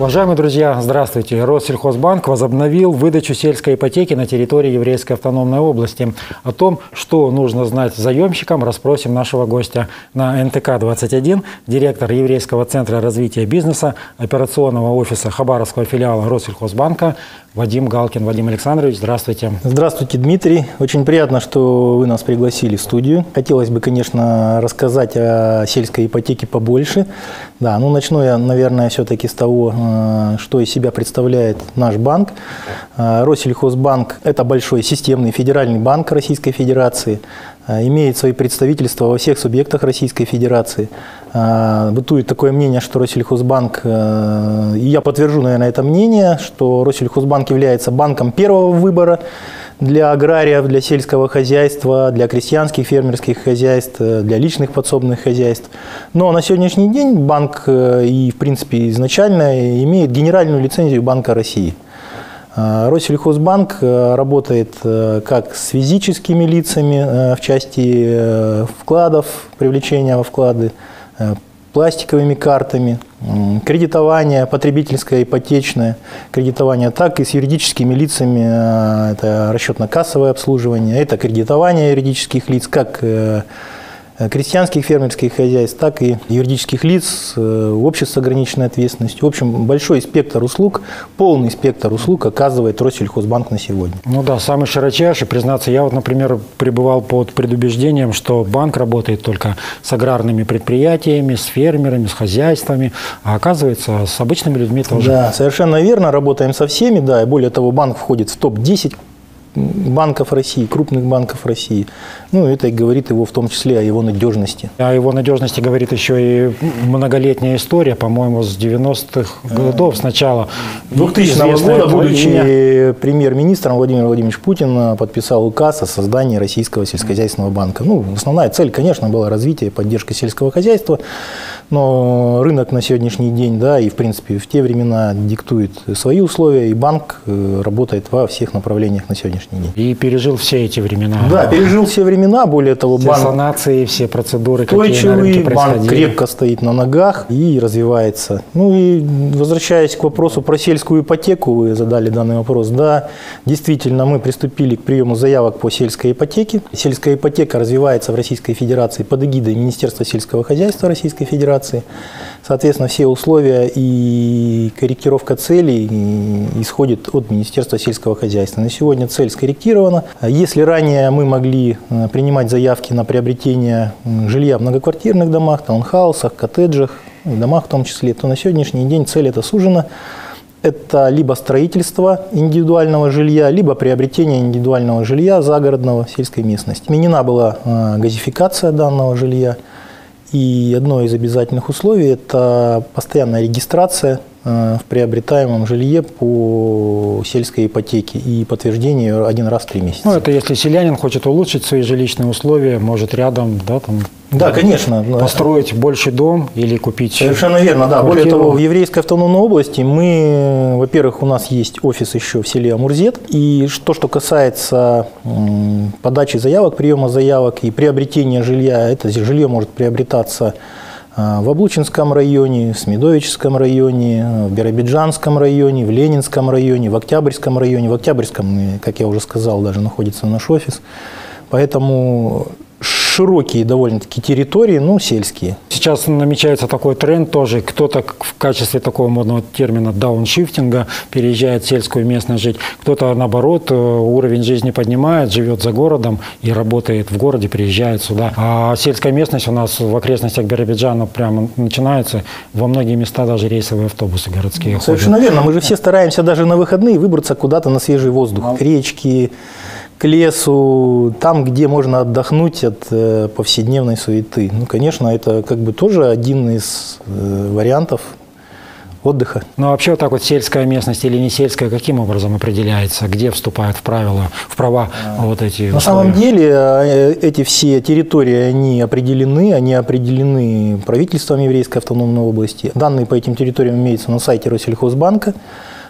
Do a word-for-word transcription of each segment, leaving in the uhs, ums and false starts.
Уважаемые друзья, здравствуйте. Россельхозбанк возобновил выдачу сельской ипотеки на территории Еврейской автономной области. О том, что нужно знать заемщикам, расспросим нашего гостя на эн тэ ка двадцать один, директор Еврейского центра развития бизнеса, операционного офиса Хабаровского филиала Россельхозбанка Вадим Галкин. Вадим Александрович, здравствуйте. Здравствуйте, Дмитрий. Очень приятно, что вы нас пригласили в студию. Хотелось бы, конечно, рассказать о сельской ипотеке побольше. Да, ну начну я, наверное, все-таки с того, что из себя представляет наш банк. Россельхозбанк – это большой системный федеральный банк Российской Федерации, имеет свои представительства во всех субъектах Российской Федерации. Бытует такое мнение, что Россельхозбанк, и я подтвержу, наверное, это мнение, что Россельхозбанк является банком первого выбора для аграриев, для сельского хозяйства, для крестьянских фермерских хозяйств, для личных подсобных хозяйств. Но на сегодняшний день банк и, в принципе, изначально имеет генеральную лицензию Банка России. Россельхозбанк работает как с физическими лицами в части вкладов, привлечения во вклады, пластиковыми картами, кредитование, потребительское, ипотечное кредитование, так и с юридическими лицами, это расчетно-кассовое обслуживание, это кредитование юридических лиц, как крестьянских фермерских хозяйств, так и юридических лиц, обществ с ограниченной ответственностью. В общем, большой спектр услуг, полный спектр услуг оказывает Россельхозбанк на сегодня. Ну да, самый широчайший, признаться, я вот, например, пребывал под предубеждением, что банк работает только с аграрными предприятиями, с фермерами, с хозяйствами, а оказывается, с обычными людьми тоже. Да, совершенно верно, работаем со всеми, да, и более того, банк входит в топ десять банков России, крупных банков России. Ну, это и говорит его в том числе о его надежности. О его надежности говорит еще и многолетняя история, по-моему, с девяностых годов сначала. двухтысячного года, будучи премьер-министром, Владимир Владимирович Путин подписал указ о создании Российского сельскохозяйственного банка. Ну, основная цель, конечно, была развитие и поддержка сельского хозяйства, но рынок на сегодняшний день, да, и в принципе в те времена диктует свои условия, и банк работает во всех направлениях на сегодняшний день. И пережил все эти времена. Да, пережил все времена, более того, все банк санации, все процедуры, какие на рынке происходили. Банк крепко стоит на ногах и развивается. Ну и возвращаясь к вопросу про сельскую ипотеку, вы задали данный вопрос. Да, действительно, мы приступили к приему заявок по сельской ипотеке. Сельская ипотека развивается в Российской Федерации под эгидой Министерства сельского хозяйства Российской Федерации. Соответственно, все условия и корректировка целей исходит от Министерства сельского хозяйства. На сегодня цель скорректирована. Если ранее мы могли принимать заявки на приобретение жилья в многоквартирных домах, таунхаусах, коттеджах, домах в том числе, то на сегодняшний день цель эта сужена. Это либо строительство индивидуального жилья, либо приобретение индивидуального жилья загородного в сельской местности. Отменена была газификация данного жилья. И одно из обязательных условий – это постоянная регистрация в приобретаемом жилье по сельской ипотеке и подтверждение один раз в три месяца. Ну, это если селянин хочет улучшить свои жилищные условия, может рядом, да, там, да, конечно, построить больший дом или купить. Совершенно верно, да. Более того, в Еврейской автономной области мы, во-первых, у нас есть офис еще в селе Амурзет, и то, что касается подачи заявок, приема заявок и приобретения жилья, это жилье может приобретаться в Облучинском районе, в Смедовическом районе, в Биробиджанском районе, в Ленинском районе, в Октябрьском районе. В Октябрьском, как я уже сказал, даже находится наш офис. Поэтому широкие довольно-таки территории, ну, сельские. Сейчас намечается такой тренд тоже. Кто-то в качестве такого модного термина дауншифтинга переезжает в сельскую местность жить. Кто-то, наоборот, уровень жизни поднимает, живет за городом и работает в городе, приезжает сюда. А сельская местность у нас в окрестностях Биробиджана прямо начинается. Во многие места даже рейсовые автобусы городские. Совершенно ходят. Верно. Мы же все стараемся даже на выходные выбраться куда-то на свежий воздух. К речке, к лесу, там, где можно отдохнуть от э, повседневной суеты. Ну, конечно, это как бы тоже один из э, вариантов отдыха. Ну, а вообще вот так вот сельская местность или не сельская, каким образом определяется? Где вступают в правила, в права а, вот эти На условия? Самом деле эти все территории, они определены, они определены правительством Еврейской автономной области. Данные по этим территориям имеются на сайте Россельхозбанка.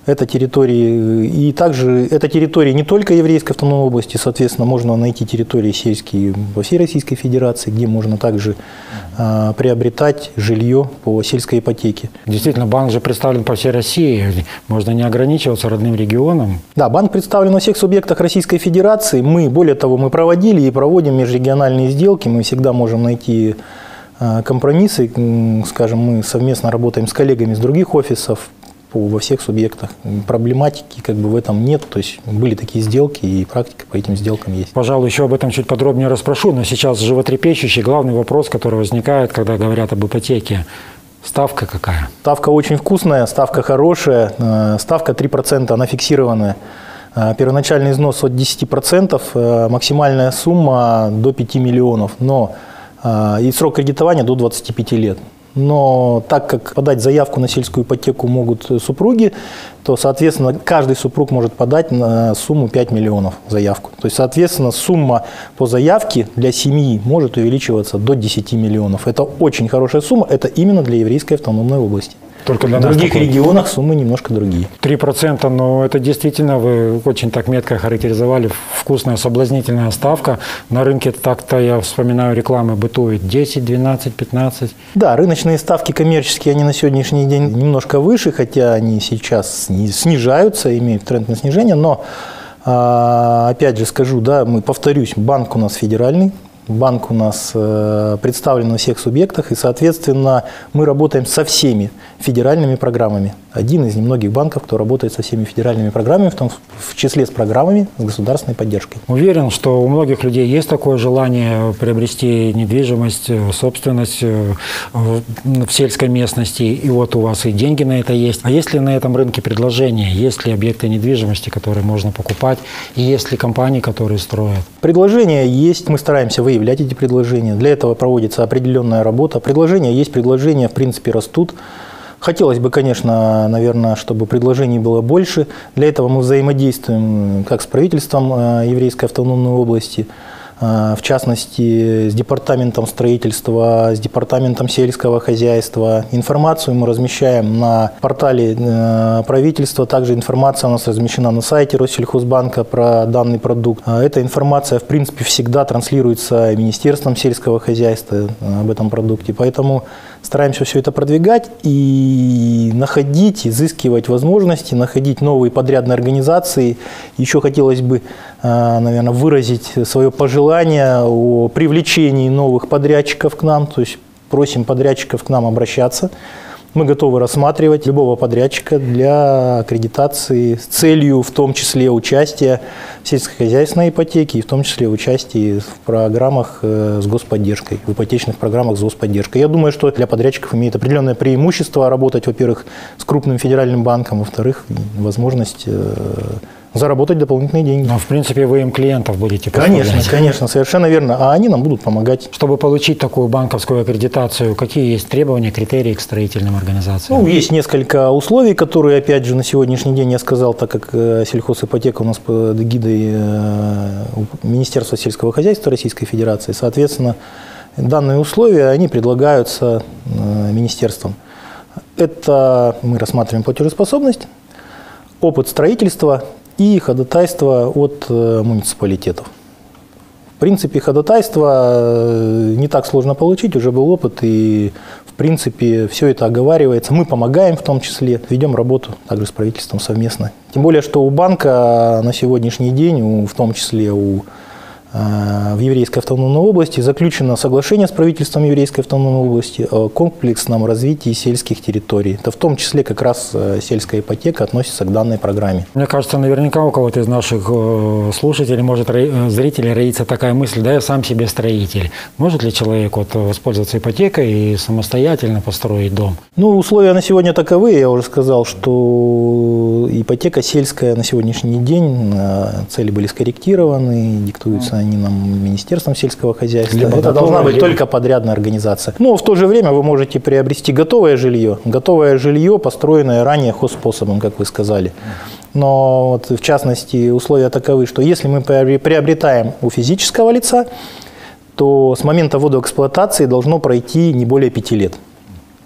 Это территории, и также это территории не только Еврейской автономной области, соответственно, можно найти территории сельские во всей Российской Федерации, где можно также а, приобретать жилье по сельской ипотеке. Действительно, банк же представлен по всей России, можно не ограничиваться родным регионом. Да, банк представлен во всех субъектах Российской Федерации. Мы, более того, мы проводили и проводим межрегиональные сделки, мы всегда можем найти а, компромиссы, скажем, мы совместно работаем с коллегами из других офисов, во всех субъектах. Проблематики как бы в этом нет, то есть были такие сделки, и практика по этим сделкам есть. Пожалуй, еще об этом чуть подробнее расспрошу, но сейчас животрепещущий главный вопрос, который возникает, когда говорят об ипотеке. Ставка какая? Ставка очень вкусная, ставка хорошая, ставка три процента, она фиксированная. Первоначальный износ от десяти процентов, максимальная сумма до пяти миллионов, но и срок кредитования до двадцати пяти лет. Но так как подать заявку на сельскую ипотеку могут супруги, то, соответственно, каждый супруг может подать на сумму пять миллионов заявку. То есть, соответственно, сумма по заявке для семьи может увеличиваться до десяти миллионов. Это очень хорошая сумма, это именно для Еврейской автономной области. Только для в нас других такой... регионах суммы немножко другие. три процента, но это действительно, вы очень так метко характеризовали, вкусная, соблазнительная ставка. На рынке так-то, я вспоминаю, рекламы бытует десять, двенадцать, пятнадцать. Да, рыночные ставки коммерческие, они на сегодняшний день немножко выше, хотя они сейчас снижаются, имеют тренд на снижение, но, опять же скажу, да, мы, повторюсь, банк у нас федеральный. Банк у нас э, представлен во всех субъектах, и, соответственно, мы работаем со всеми федеральными программами. Один из немногих банков, кто работает со всеми федеральными программами, в том в числе с программами с государственной поддержкой. Уверен, что у многих людей есть такое желание приобрести недвижимость, собственность в сельской местности, и вот у вас и деньги на это есть. А есть ли на этом рынке предложения? Есть ли объекты недвижимости, которые можно покупать? И есть ли компании, которые строят? Предложения есть, мы стараемся выявлять эти предложения. Для этого проводится определенная работа. Предложения есть, предложения в принципе растут. Хотелось бы, конечно, наверное, чтобы предложений было больше. Для этого мы взаимодействуем как с правительством Еврейской автономной области, в частности, с департаментом строительства, с департаментом сельского хозяйства. Информацию мы размещаем на портале правительства, также информация у нас размещена на сайте Россельхозбанка про данный продукт. Эта информация, в принципе, всегда транслируется Министерством сельского хозяйства об этом продукте, поэтому стараемся все это продвигать и находить, изыскивать возможности, находить новые подрядные организации. Еще хотелось бы, наверное, выразить свое пожелание о привлечении новых подрядчиков к нам, то есть просим подрядчиков к нам обращаться. Мы готовы рассматривать любого подрядчика для аккредитации с целью, в том числе, участия в сельскохозяйственной ипотеке и в том числе участия в программах с господдержкой, в ипотечных программах с господдержкой. Я думаю, что для подрядчиков имеет определенное преимущество работать, во-первых, с крупным федеральным банком, во-вторых, возможность заработать дополнительные деньги. Но, в принципе, вы им клиентов будете поставлять. Конечно, поставлять. конечно, совершенно верно. А они нам будут помогать. Чтобы получить такую банковскую аккредитацию, какие есть требования, критерии к строительным организациям? Ну, есть несколько условий, которые, опять же, на сегодняшний день я сказал, так как сельхозипотека у нас под эгидой Министерства сельского хозяйства Российской Федерации, соответственно, данные условия, они предлагаются министерством. Это мы рассматриваем платежеспособность, опыт строительства и ходатайство от муниципалитетов. В принципе, ходатайство не так сложно получить, уже был опыт, и в принципе все это оговаривается. Мы помогаем в том числе, ведем работу также с правительством совместно. Тем более, что у банка на сегодняшний день, у, в том числе у в Еврейской автономной области заключено соглашение с правительством Еврейской автономной области о комплексном развитии сельских территорий. Это в том числе как раз сельская ипотека относится к данной программе. Мне кажется, наверняка у кого-то из наших слушателей, может, зрителей роится такая мысль: да, я сам себе строитель. Может ли человек вот воспользоваться ипотекой и самостоятельно построить дом? Ну, условия на сегодня таковы. Я уже сказал, что ипотека сельская на сегодняшний день, цели были скорректированы, диктуются они нам Министерством сельского хозяйства. Либо это должна быть либо... только подрядная организация. Но в то же время вы можете приобрести готовое жилье. Готовое жилье, построенное ранее хозспособом, как вы сказали. Но вот, в частности, условия таковы, что если мы приобретаем у физического лица, то с момента ввода эксплуатации должно пройти не более пяти лет.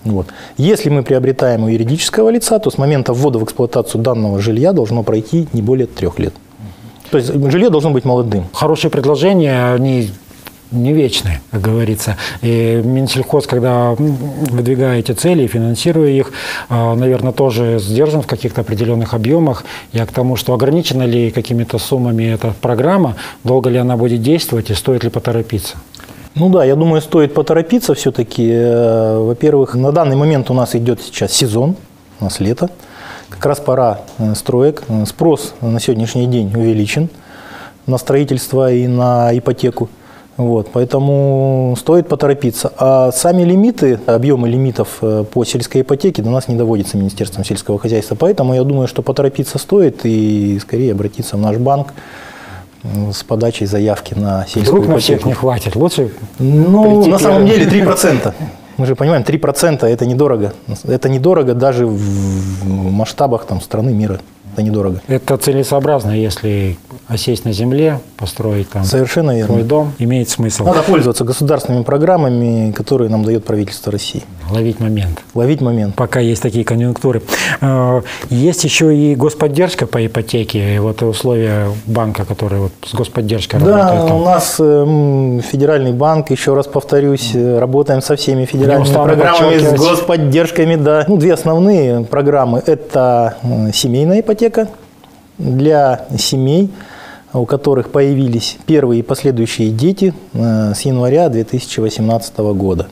Вот. Если мы приобретаем у юридического лица, то с момента ввода в эксплуатацию данного жилья должно пройти не более трех лет. То есть жилье должно быть молодым. Хорошие предложения, они не вечны, как говорится. И Минсельхоз, когда выдвигает эти цели, финансируя их, наверное, тоже сдержан в каких-то определенных объемах. Я к тому, что ограничена ли какими-то суммами эта программа, долго ли она будет действовать и стоит ли поторопиться? Ну да, я думаю, стоит поторопиться все-таки. Во-первых, на данный момент у нас идет сейчас сезон, у нас лето. Как раз пора строек. Спрос на сегодняшний день увеличен на строительство и на ипотеку. Вот, поэтому стоит поторопиться. А сами лимиты, объемы лимитов по сельской ипотеке до нас не доводятся Министерством сельского хозяйства. Поэтому я думаю, что поторопиться стоит и скорее обратиться в наш банк с подачей заявки на сельскую Вдруг ипотеку. на всех не хватит. Лучше Ну, на самом первым. деле три процента. Мы же понимаем, три процента это недорого. Это недорого даже в масштабах там, страны, мира. Это недорого. Это целесообразно, если осесть на земле, построить там Совершенно верно. свой дом, имеет смысл. Надо пользоваться государственными программами, которые нам дает правительство России. Ловить момент. Ловить момент. Пока есть такие конъюнктуры. Есть еще и господдержка по ипотеке, вот и условия банка, которые вот с господдержкой Да, работают. Там. у нас э, федеральный банк, еще раз повторюсь, э, работаем со всеми федеральными устану программами, с подчеркивать. господдержками. Да. Ну, две основные программы – это э, семейная ипотека для семей, у которых появились первые и последующие дети э, с января две тысячи восемнадцатого года.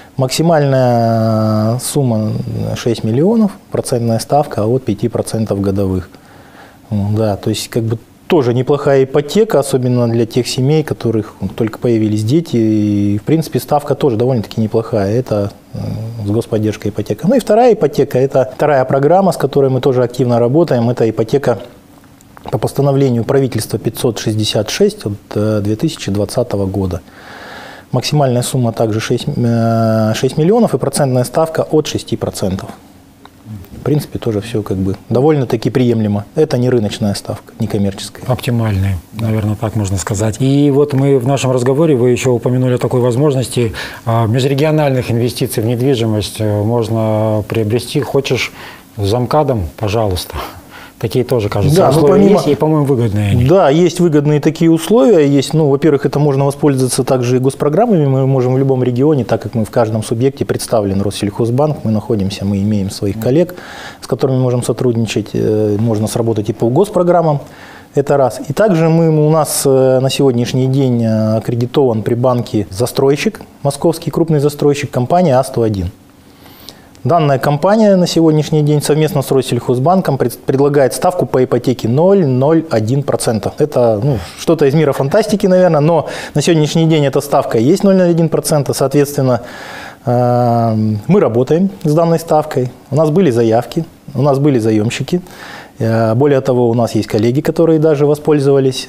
Максимальная сумма шесть миллионов, процентная ставка от пяти процентов годовых. Да, то есть как бы тоже неплохая ипотека, особенно для тех семей, у которых только появились дети. И в принципе ставка тоже довольно-таки неплохая. Это с господдержкой ипотека. Ну и вторая ипотека, это вторая программа, с которой мы тоже активно работаем. Это ипотека по постановлению правительства пятьсот шестьдесят шесть от две тысячи двадцатого года. Максимальная сумма также шесть миллионов и процентная ставка от шести процентов. В принципе, тоже все как бы довольно-таки приемлемо. Это не рыночная ставка, не коммерческая. Оптимальные, наверное, так можно сказать. И вот мы в нашем разговоре, вы еще упомянули о такой возможности межрегиональных инвестиций в недвижимость можно приобрести. Хочешь с замкадом? Пожалуйста. Такие тоже, кажется, да, условия помимо, есть, и, по-моему, выгодные они. Да, есть выгодные такие условия. Есть, ну, во-первых, это можно воспользоваться также и госпрограммами. Мы можем в любом регионе, так как мы в каждом субъекте представлен Россельхозбанк, мы находимся, мы имеем своих коллег, с которыми можем сотрудничать. Можно сработать и по госпрограммам. Это раз. И также мы, у нас на сегодняшний день аккредитован при банке застройщик, московский крупный застройщик, компания А сто один. Данная компания на сегодняшний день совместно с Россельхозбанком предлагает ставку по ипотеке ноль целых ноль один процента. Это ну, что-то из мира фантастики, наверное, но на сегодняшний день эта ставка есть ноль целых ноль один процента. Соответственно, мы работаем с данной ставкой. У нас были заявки, у нас были заемщики. Более того, у нас есть коллеги, которые даже воспользовались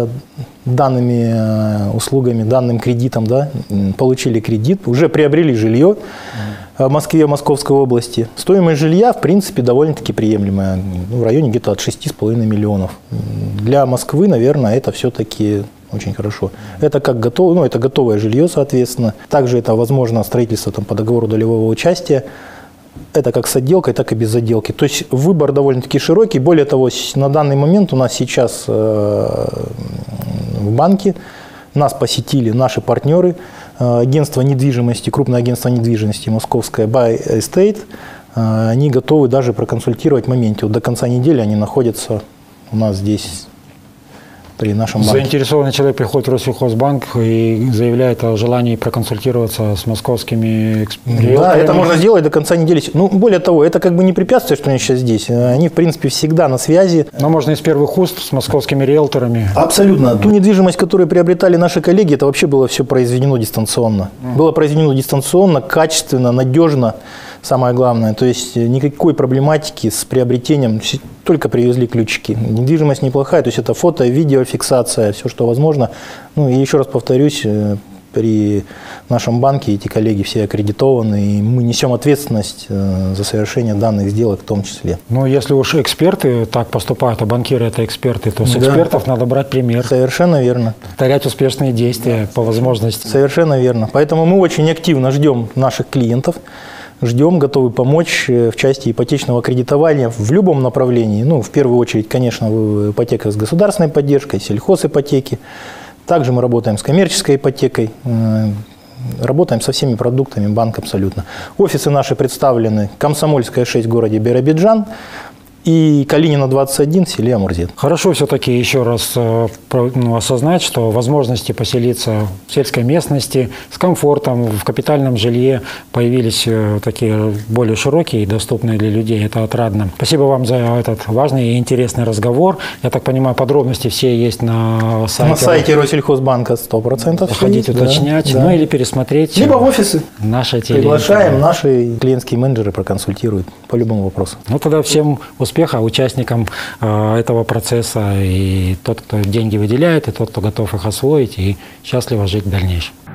данными услугами, данным кредитом, да, получили кредит, уже приобрели жилье в Москве, Московской области. Стоимость жилья, в принципе, довольно-таки приемлемая, в районе где-то от шести с половиной миллионов. Для Москвы, наверное, это все-таки очень хорошо. Это как готово, ну, это готовое жилье, соответственно. Также это возможно строительство там, по договору долевого участия. Это как с отделкой, так и без отделки. То есть выбор довольно-таки широкий. Более того, на данный момент у нас сейчас э, в банке нас посетили наши партнеры, э, агентство недвижимости, крупное агентство недвижимости московское Buy Estate. Э, они готовы даже проконсультировать в моменте. Вот до конца недели они находятся у нас здесь. При нашем банке. Заинтересованный человек приходит в Россельхозбанк и заявляет о желании проконсультироваться с московскими риэлторами. Да, это можно сделать до конца недели. Ну, более того, это как бы не препятствие, что они сейчас здесь. Они, в принципе, всегда на связи. Но можно из первых уст с московскими риэлторами. Абсолютно. Ту недвижимость, которую приобретали наши коллеги, это вообще было все произведено дистанционно. Было произведено дистанционно, качественно, надежно. Самое главное, то есть никакой проблематики с приобретением, только привезли ключики. Недвижимость неплохая, то есть это фото, видеофиксация, все, что возможно. Ну и еще раз повторюсь, при нашем банке эти коллеги все аккредитованы, и мы несем ответственность за совершение данных сделок в том числе. Ну, если уж эксперты так поступают, а банкиры это эксперты, то с да. экспертов надо брать пример. Совершенно верно. Повторять успешные действия по возможности. Совершенно верно. Поэтому мы очень активно ждем наших клиентов. Ждем, готовы помочь в части ипотечного кредитования в любом направлении. Ну, в первую очередь, конечно, ипотека с государственной поддержкой, сельхозипотеки. Также мы работаем с коммерческой ипотекой. Работаем со всеми продуктами банка абсолютно. Офисы наши представлены: Комсомольская, шесть в городе Биробиджан и Калинина, двадцать один в селе Амурзет. Хорошо все-таки еще раз ну, осознать, что возможности поселиться в сельской местности с комфортом, в капитальном жилье появились такие более широкие и доступные для людей. Это отрадно. Спасибо вам за этот важный и интересный разговор. Я так понимаю, подробности все есть на сайте. На сайте Россельхозбанка сто процентов. Заходить, уточнять, да, ну да. или пересмотреть. Либо в офисы. Наши Приглашаем, наши клиентские менеджеры проконсультируют по любому вопросу. Ну тогда всем успехов. Успеха участникам э, этого процесса, и тот, кто деньги выделяет, и тот, кто готов их освоить, и счастливо жить в дальнейшем.